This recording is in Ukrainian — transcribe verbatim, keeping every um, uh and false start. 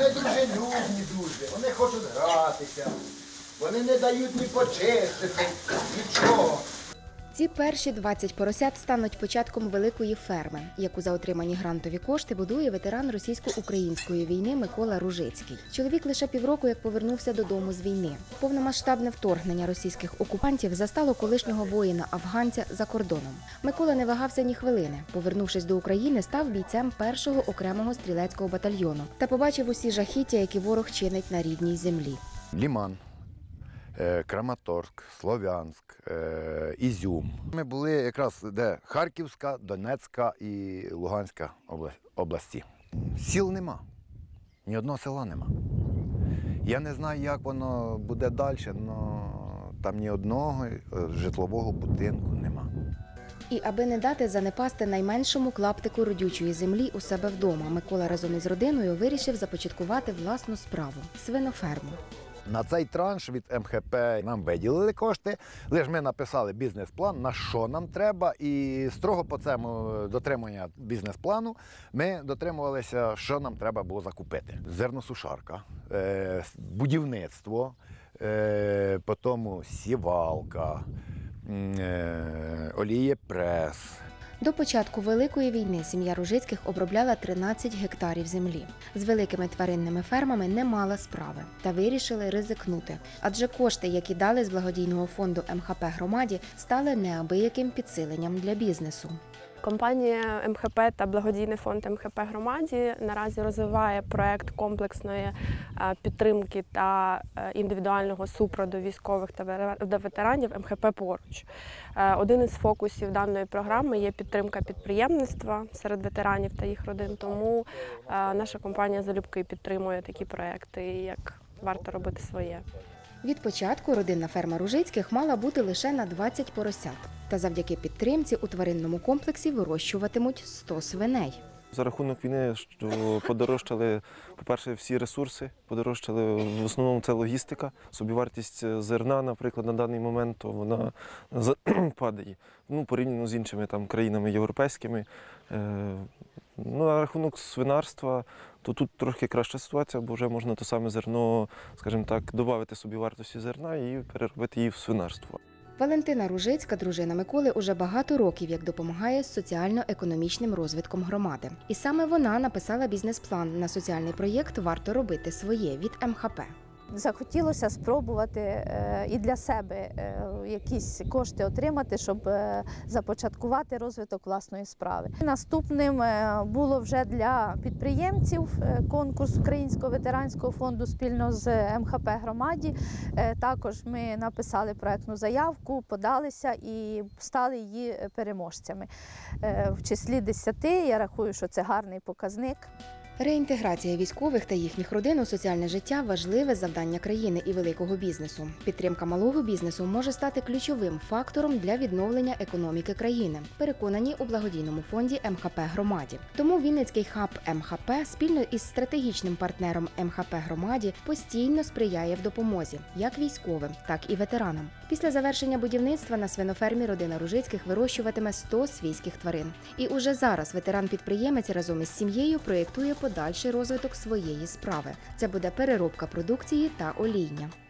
дружелюбні дуже, вони хочуть гратися, вони не дають ні почистити, нічого. Ці перші двадцять поросят стануть початком великої ферми, яку за отримані грантові кошти будує ветеран російсько-української війни Микола Ружицький. Чоловік лише півроку як повернувся додому з війни. Повномасштабне вторгнення російських окупантів застало колишнього воїна-афганця за кордоном. Микола не вагався ні хвилини. Повернувшись до України, став бійцем першого окремого стрілецького батальйону та побачив усі жахіття, які ворог чинить на рідній землі. Ліман, Краматорськ, Слов'янськ, Ізюм. Ми були якраз де Харківська, Донецька і Луганська області. Сіл нема, ні одного села нема. Я не знаю, як воно буде далі, але там ні одного житлового будинку нема. І аби не дати занепасти найменшому клаптику родючої землі у себе вдома, Микола разом із родиною вирішив започаткувати власну справу – свиноферму. На цей транш від ем ха пе нам виділили кошти, лише ми написали бізнес-план, на що нам треба, і строго по цьому дотримання бізнес-плану ми дотримувалися, що нам треба було закупити. Зерносушарка, будівництво, потім сівалка, олієпрес. До початку Великої війни сім'я Ружицьких обробляла тринадцять гектарів землі. З великими тваринними фермами не мала справи та вирішили ризикнути. Адже кошти, які дали з благодійного фонду ем ха пе громаді, стали неабияким підсиленням для бізнесу. Компанія ем ха пе та благодійний фонд ем ха пе громаді наразі розвиває проект комплексної підтримки та індивідуального супроводу військових та ветеранів ем ха пе «Поруч». Один із фокусів даної програми є підтримка підприємництва серед ветеранів та їх родин, тому наша компанія залюбки підтримує такі проекти, як варто робити своє. Від початку родинна ферма Ружицьких мала бути лише на двадцять поросят. Та завдяки підтримці у тваринному комплексі вирощуватимуть сто свиней. За рахунок війни що подорожчали, по-перше, всі ресурси, подорожчали, в основному це логістика. Собівартість зерна, наприклад, на даний момент, то вона падає. Ну, порівняно з іншими там країнами європейськими. Ну, а рахунок свинарства, то тут трохи краща ситуація, бо вже можна те саме зерно, скажімо так, додати собівартості зерна і переробити її в свинарство. Валентина Ружицька, дружина Миколи, уже багато років як допомагає з соціально-економічним розвитком громади. І саме вона написала бізнес-план на соціальний проєкт «Варто робити своє» від ем ха пе. Захотілося спробувати і для себе якісь кошти отримати, щоб започаткувати розвиток власної справи. Наступним було вже для підприємців конкурс Українського ветеранського фонду спільно з ем ха пе громаді. Також ми написали проектну заявку, подалися і стали її переможцями. В числі десяти, я рахую, що це гарний показник. Реінтеграція військових та їхніх родин у соціальне життя – важливе завдання країни і великого бізнесу. Підтримка малого бізнесу може стати ключовим фактором для відновлення економіки країни, переконані у благодійному фонді ем ха пе громаді. Тому Вінницький хаб ем ха пе спільно із стратегічним партнером ем ха пе громаді постійно сприяє в допомозі як військовим, так і ветеранам. Після завершення будівництва на свинофермі родина Ружицьких вирощуватиме сто свійських тварин. І уже зараз ветеран-підприємець разом із сім'єю проєктує подальший розвиток своєї справи. Це буде переробка продукції та олійня.